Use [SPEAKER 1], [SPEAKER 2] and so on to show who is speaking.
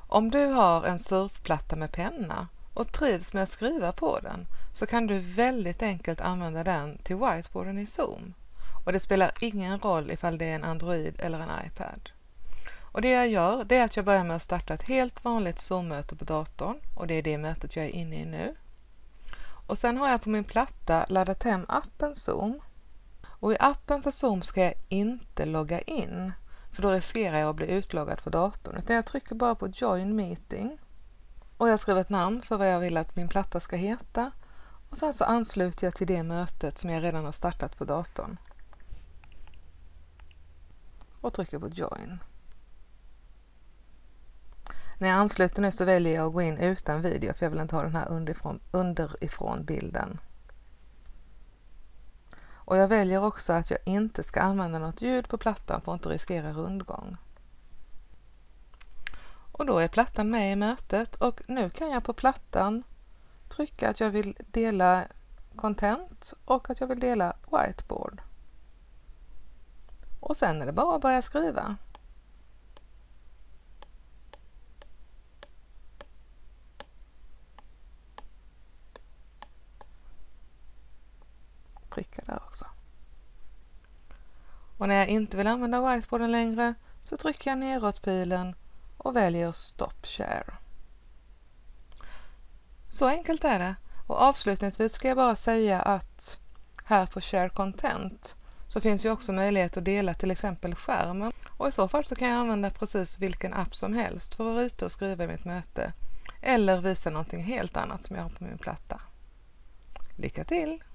[SPEAKER 1] Om du har en surfplatta med penna och trivs med att skriva på den så kan du väldigt enkelt använda den till whiteboarden i Zoom. Och det spelar ingen roll ifall det är en Android eller en iPad. Och det jag gör det är att jag börjar med att starta ett helt vanligt Zoom-möte på datorn och det är det mötet jag är inne i nu. Och sen har jag på min platta laddat hem appen Zoom. Och i appen för Zoom ska jag inte logga in för då riskerar jag att bli utloggad på datorn. Utan jag trycker bara på Join Meeting och jag skriver ett namn för vad jag vill att min platta ska heta. Och sen så ansluter jag till det mötet som jag redan har startat på datorn. Och trycker på Join. När jag ansluter nu så väljer jag att gå in utan video för jag vill inte ha den här underifrån bilden. Och jag väljer också att jag inte ska använda något ljud på plattan för att inte riskera rundgång. Och då är plattan med i mötet och nu kan jag på plattan trycka att jag vill dela content och att jag vill dela whiteboard. Och sen är det bara att börja skriva. Pricka där också. Och när jag inte vill använda whiteboarden längre så trycker jag neråt-pilen och väljer Stop Share. Så enkelt är det. Och avslutningsvis ska jag bara säga att här på Share Content så finns ju också möjlighet att dela till exempel skärmen. Och i så fall så kan jag använda precis vilken app som helst för att rita och skriva i mitt möte. Eller visa någonting helt annat som jag har på min platta. Lycka till!